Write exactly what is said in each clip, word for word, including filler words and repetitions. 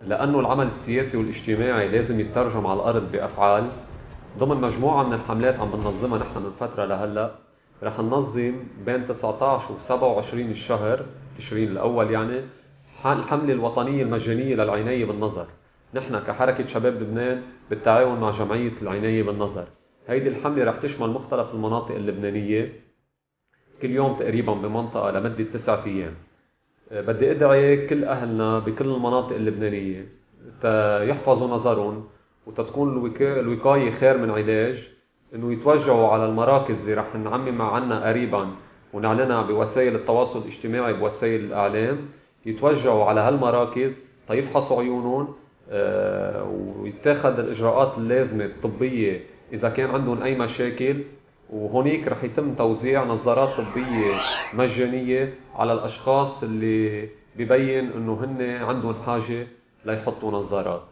لأنه العمل السياسي والاجتماعي لازم يترجم على الأرض بأفعال. ضمن مجموعة من الحملات عم بننظمها نحن من فترة لهلأ، رح ننظم بين تسعة عشر و سبعة وعشرين الشهر تشرين الأول يعني الحملة الوطنية المجانية للعناية بالنظر. نحن كحركة شباب لبنان بالتعاون مع جمعية العناية بالنظر، هيدي الحملة رح تشمل مختلف المناطق اللبنانية كل يوم تقريبا بمنطقة لمدة تسعة أيام. بدي أدعي كل أهلنا بكل المناطق اللبنانية يحفظوا نظرهم وتتكون الوقاية خير من علاج، إنه يتوجهوا على المراكز اللي رح نعمم عنها قريبا ونعلنها بوسائل التواصل الاجتماعي بوسائل الإعلام. يتوجهوا على هالمراكز تيفحصوا عيونهم آه، ويتاخد الإجراءات اللازمة الطبية إذا كان عندهم أي مشاكل. وهونيك رح يتم توزيع نظارات طبية مجانية على الأشخاص اللي ببين إنه هن عندهم حاجة ليحطوا نظارات.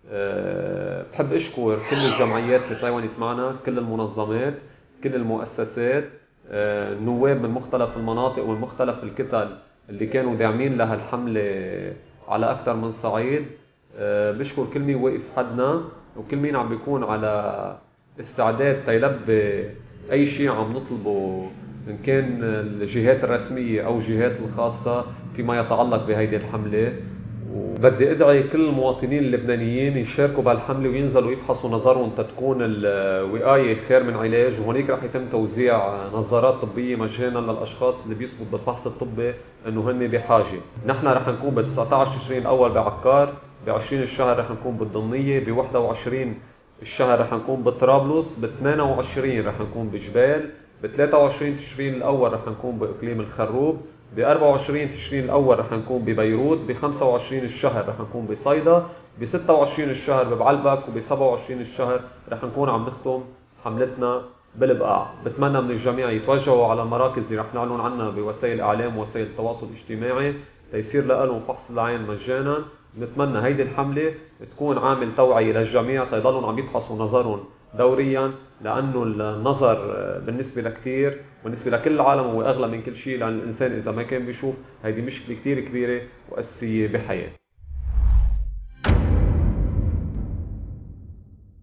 أه بحب أشكر كل الجمعيات اللي تعاونت معنا، كل المنظمات، كل المؤسسات، أه النواب من مختلف المناطق ومن مختلف الكتل اللي كانوا داعمين لها الحملة على أكثر من صعيد. أه بشكر كل مين وقف حدنا وكل مين عم بيكون على استعداد تيلبي أي شيء عم نطلبه، إن كان الجهات الرسمية أو الجهات الخاصة فيما يتعلق بهيدي الحملة. وبدي أدعي كل المواطنين اللبنانيين يشاركوا بهالحملة وينزلوا يفحصوا نظرهم تتكون الوقاية خير من علاج. وهنيك رح يتم توزيع نظارات طبية مجانا للأشخاص اللي بيثبت بالفحص الطبي إنه هن بحاجة. نحن رح نكون ب تسعة عشر تشرين الأول بعكار، ب عشرين الشهر رح نكون بالضمنية، ب واحد وعشرين الشهر رح نكون بطرابلس، ب اثنين وعشرين رح نكون بجبال، ب ثلاثة وعشرين تشرين الأول رح نكون بإقليم الخروب، ب أربعة وعشرين تشرين الأول رح نكون ببيروت، ب خمسة وعشرين الشهر رح نكون بصيدا، ب ستة وعشرين الشهر ببعلبك، وب سبعة وعشرين الشهر رح نكون عم نختم حملتنا بالبقاع. بتمنى من الجميع يتوجهوا على المراكز اللي رح نعلن عنها بوسائل الإعلام ووسائل التواصل الاجتماعي تيصير لهم فحص العين مجانا. بنتمنى هيدي الحملة تكون عامل توعية للجميع تيضلوا عم يفحصوا نظرهم دوريا، لأنه النظر بالنسبة لكثير بالنسبة لكل العالم هو أغلى من كل شيء، لأن الإنسان إذا ما كان بيشوف هيدي مشكلة كثير كبيرة وأساسية بحياته.